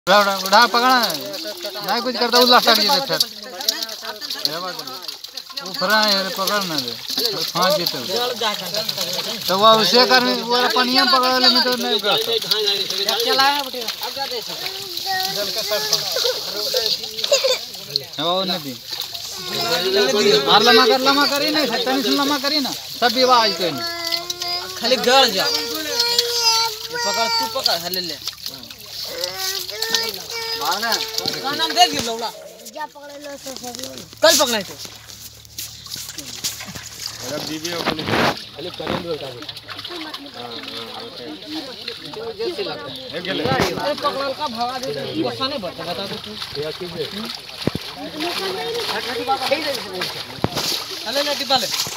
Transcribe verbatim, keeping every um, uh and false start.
उड़ा उड़ा उड़ा पकड़ा ना कुछ करता उल्ला स्टार्ट किया फिर वो फरा है पकड़ना दे फांस जीते तो वो उसे कर वो पनिया पकड़ ले में तो नहीं चला है बेटे वो नहीं और लम्हा कर लम्हा करी नहीं सकता नहीं लम्हा करी ना सब विवाह आज कोई नहीं खाली गड़ जा पकड़ तू पकड़ हले ले मारना का नाम दे दियो लौला जा पकड़ लो तो सब कल पकड़ाई तो अरे बीबी अपनी खाली करेंट बोलता है हां जैसे लगता है एक ले अरे पकड़ल का भगा दे गुस्सा नहीं बता बता दे तू क्या कीजिए हट हट बाबा हले ले डिब्बा ले